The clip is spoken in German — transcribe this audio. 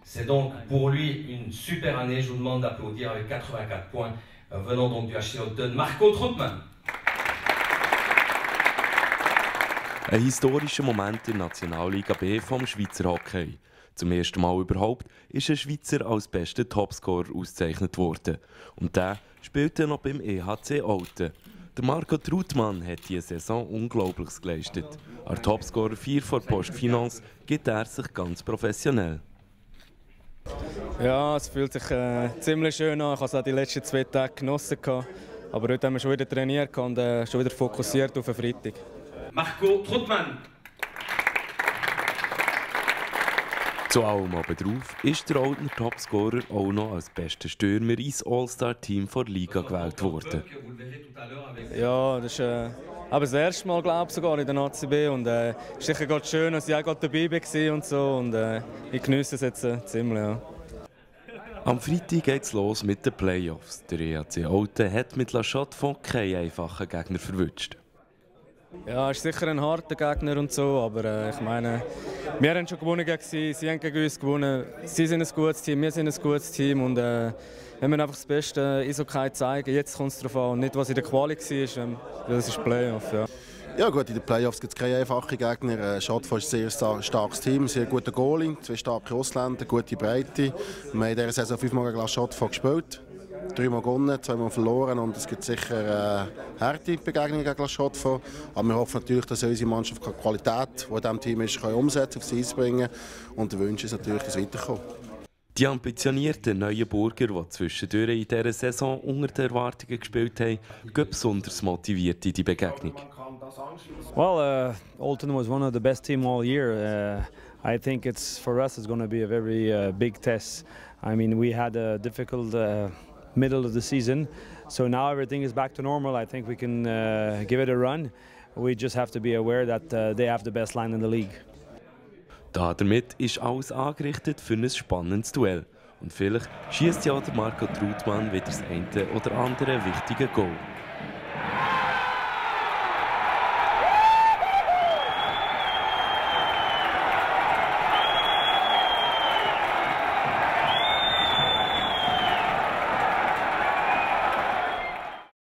C'est donc pour lui une super année. Je vous demande d'applaudir avec 84 points, venant donc du HC Olten, Marco Trautmann. Ein historischer Moment in der Nationalliga B vom Schweizer Hockey. Zum ersten Mal überhaupt ist ein Schweizer als bester Topscorer ausgezeichnet worden. Und der spielte noch beim EHC Olten. Der Marco Trautmann hat diese Saison Unglaubliches geleistet. Als Topscorer 4 vor Postfinance gibt er sich ganz professionell. Ja, es fühlt sich ziemlich schön an. Ich habe es auch die letzten 2 Tage genossen. Aber heute haben wir schon wieder trainiert und schon wieder fokussiert auf den Freitag. Marco Trautmann. Zu allem obendrauf ist der Oltener Topscorer auch noch als bester Stürmer ins All-Star-Team der Liga gewählt worden. Ja, das ist das erste Mal, glaube ich, sogar in der ACB. Und es ist sicher ganz schön, dass ich auch gerade dabei war und so. Und ich genieße es jetzt ziemlich. Ja. Am Freitag geht es los mit den Playoffs. Der EHC Olten hat mit La Chaux-de-Fonds keinen einfachen Gegner verwünscht. Ja, es ist sicher ein harter Gegner und so, aber ich meine, wir haben schon gewonnen gegen sie haben gegen uns gewonnen. Sie sind ein gutes Team, wir sind ein gutes Team und wir müssen einfach das Beste Eishockey zeigen. Jetzt kommt es darauf an und nicht, was in der Quali war, das ist Playoff. Ja. Ja gut, in den Playoffs gibt es keine einfachen Gegner. Chaux-de-Fonds ist ein sehr starkes Team, sehr guter Goalie, 2 starke Ausländer, gute Breite. Wir haben in dieser Saison 5 Mal gegen La Chaux-de-Fonds gespielt. 3 Mal gewonnen, 2 Mal verloren und es gibt sicher harte Begegnungen gegen La Chaux-de-Fonds. Aber wir hoffen natürlich, dass unsere Mannschaft die Qualität, die in diesem Team ist, umsetzen, aufs Eis bringen. Und der Wunsch ist natürlich, dass es weiterkommt. Die ambitionierten Neuenburger, die zwischendurch in dieser Saison unter den Erwartungen gespielt haben, gehen besonders motiviert in die Begegnung. Well, Olten was one of the best teams all year. I think for us it's going to be a very big test. I mean, we had a difficult middle of the season, so now everything is back to normal. I think we can give it a run. We just have to be aware that they have the best line in the league. Damit ist alles angerichtet für ein spannendes Duell. Und vielleicht schießt ja der Marco Trautmann wieder das eine oder andere wichtige Goal.